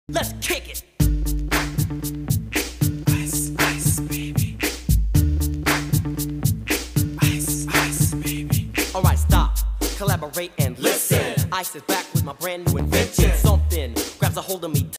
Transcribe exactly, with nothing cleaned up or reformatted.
Let's kick it. Ice, ice, baby. Ice, ice, baby. Alright, stop, collaborate and listen. Ice is back with my brand new invention. Something grabs a hold of me.